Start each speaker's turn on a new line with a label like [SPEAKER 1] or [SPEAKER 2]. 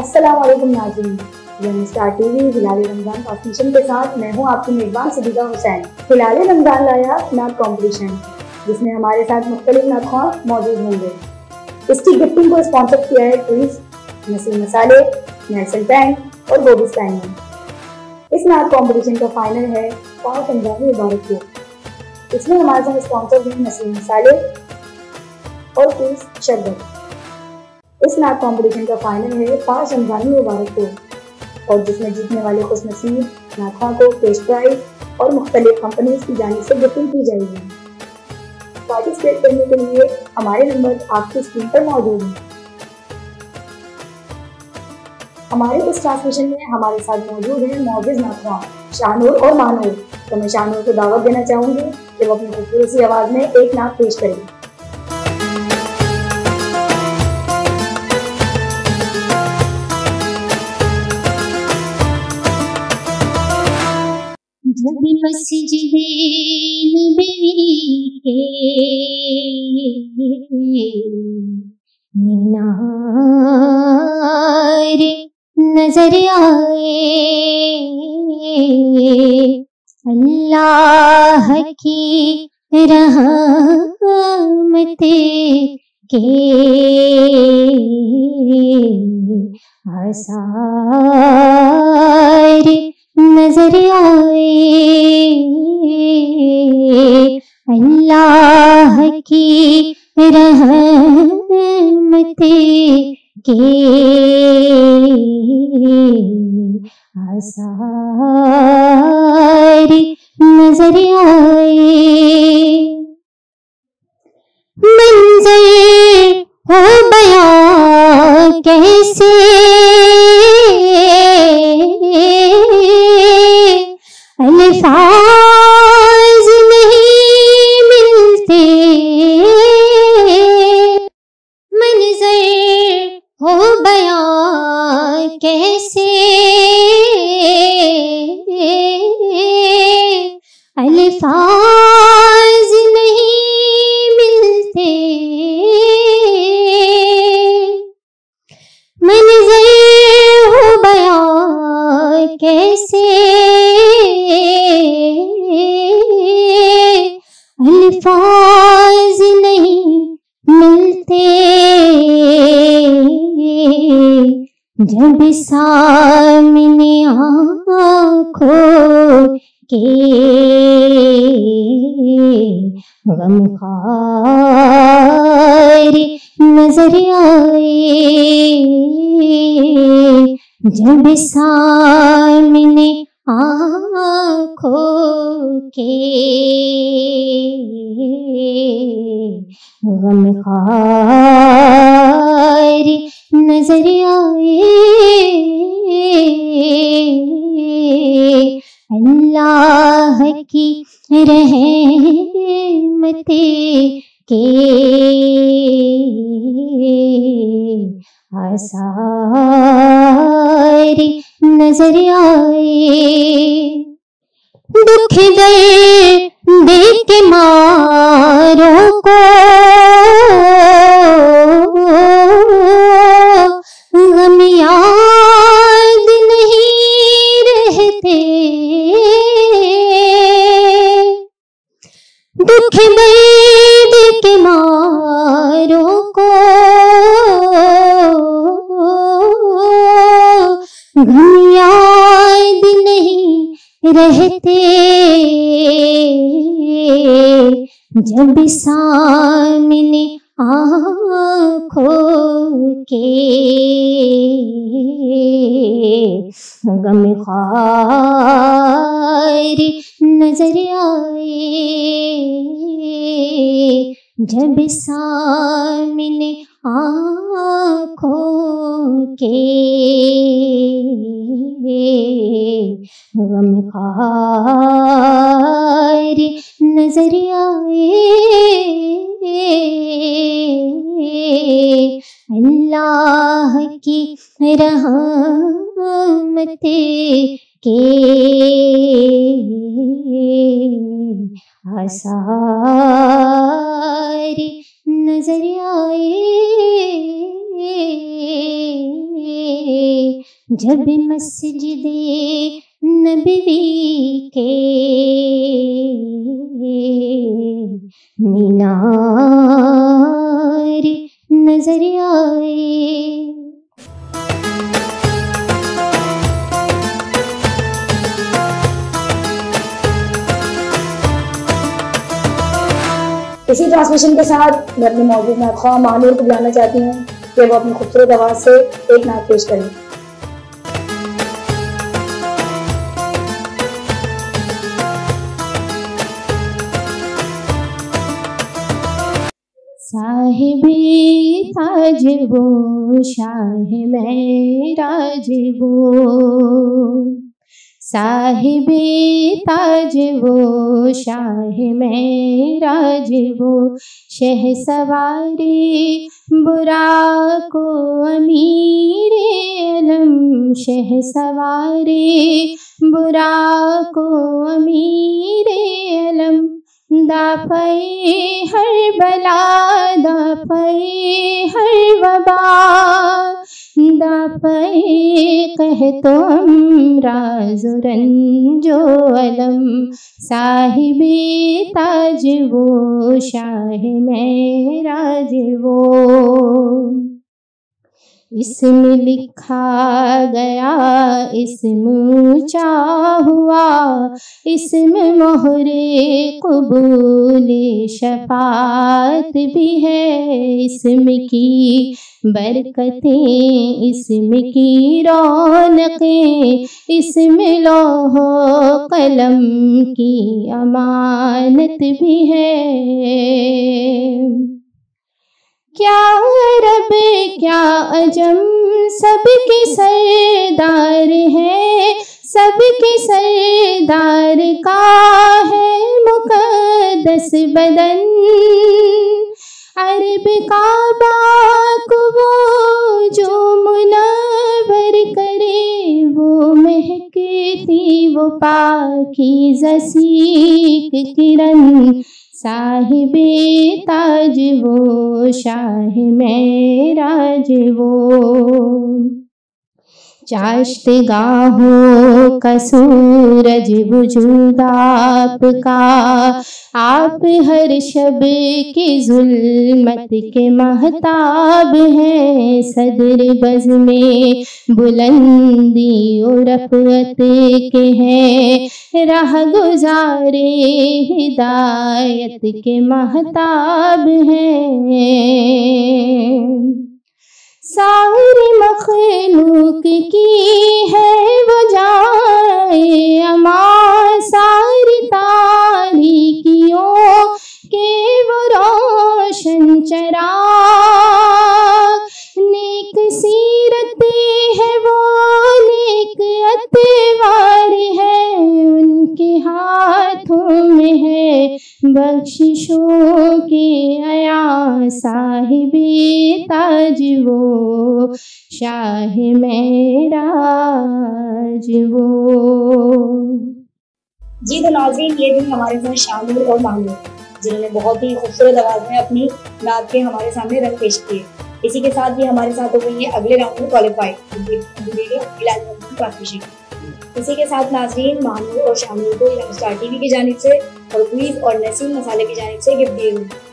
[SPEAKER 1] अस्सलाम वालेकुम नाज़रीन, ये स्टार टीवी हिलाल रमज़ान ट्रांसमिशन के साथ मैं हूँ आपकी मेज़बान सदीका हुसैन। हिलाल रमज़ान लाया नात कॉम्पिटिशन जिसमें हमारे साथ मुख्तलिफ नातख़्वां मौजूद होंगे। इसकी गिफ्टिंग को स्पॉन्सर किया है ट्विज़, नसीम मसाले, नेल्सन बैंक और बोबिस्टाइन ने। इस नात कॉम्पिटिशन का फाइनल है 5 रमज़ान मुबारक को। इसमें हमारे साथ स्पॉन्सर हैं नसीम मसाले और ट्विज़ शरबत। इस नात कॉम्पिटिशन का फाइनल है 5 रमज़ान मुबारक को और जिसमें जीतने वाले खुशनसीब नातख़्वां को कैश प्राइज और मुख्तलिफ कंपनीज की जानिब से गिफ्टिंग की जाएगी। पार्टिसिपेट करने के लिए हमारे नंबर आपकी स्क्रीन पर मौजूद हैं। हमारे इस ट्रांसमिशन में हमारे साथ मौजूद है मौजूद नातख़्वां शाहनूर और मानूर। तो मैं शाहनूर को दावत देना चाहूँगी कि वो अपनी खूबसूरत सी आवाज़ में एक नात पेश करेगी।
[SPEAKER 2] जब मस्जिदे नबवी के मीनार नजर आए, अल्लाह की रहमत के आसार नजर आए, अल्लाह की रहमत के आसार नजर आए। मंजर हो बयां कैसे अल्फाज नहीं मिलते, मंजर हो बयां कैसे अल्फाज नहीं मिलते, मंजर हो बयां कैसे अल्फाज नहीं मिलते, जब सामने आँखों के गमखार नजर आए, जब सामने आँखों के गमखार नजर आए, अल्लाह की रहमत के आसार नजर आए। दुख दर्द के मारों को गम याद नहीं रहते, दुख दर्द के मारों को गम याद नहीं रहते, जब सामने आँखों के गमखार नजर आए, जब सामने आँखों के गमखार नजर आए, अल्लाह की रहमत के आसार नजर आए। जब मस्जिदे नबवी के मीनार नजर आए।
[SPEAKER 1] इसी ट्रांसमिशन के साथ मैं अपने मौजूद नात ख्वाह महानूर को बुलाना चाहती हूँ कि वो अपनी खूबसूरत आवाज़ से एक नात पेश करें।
[SPEAKER 2] साहिबे ताज वो शाह महराज वो, साहिबे ताज वो शाह महराज वो, शह सवारे बुराको अमीर अलम, शह सवारे बुराको अमीर अलम, दाफ़े हर बला दाफ़े हर वबा, दाफ़े कहतो अमराज़ रंजो अलम, साहिबे ताज वो शाह महराज वो। इसमें लिखा गया इसमें ऊंचा हुआ, इसमें मोहरे कबूल शफात भी है, इसमें की बरकतें इसमें की रौनकें, इसमें लौहो कलम की अमानत भी है। क्या अरब क्या अजम सबके सरदार है, सबके सरदार का है मुक़द्दस बदन, अरब काबा को वो जो मुनव्वर करे, वो महकती वो पाकीज़ा सीक किरण, साहिबे ताज वो शाह महराज वो। चाश्तगाहों का सूरज वजूद आपका, आप हर शब की जुल्मत के महताब हैं, सदर बज़ में बुलंदी और रफ़अत के हैं, राह गुज़ारे हिदायत के महताब हैं। सारी मखलूक की है वो जाए अमा, सारी तारीकियों के वो रोशन चराग, नेक सीरत है वो नेक अतवार है, उनके हाथों में है बख्शिशों के अया, साहिबे ताज वो शाह महराज वो।
[SPEAKER 1] जी तो नाज़रीन, ये भी हमारे साथ शामिल और मामूर जिन्होंने बहुत ही खूबसूरत आवाज़ में अपनी नात के हमारे सामने रंग पेश किए। इसी के साथ ही हमारे साथ हो गई है अगले राउंड में क्वालिफाइड ट्रांसमिशन। इसी के साथ नाज़रीन, मामूर और शामिल को स्टार टीवी की जानिब से और क्वीज और नसीम मसाले की जानिब से गिफ्ट दिए हुए।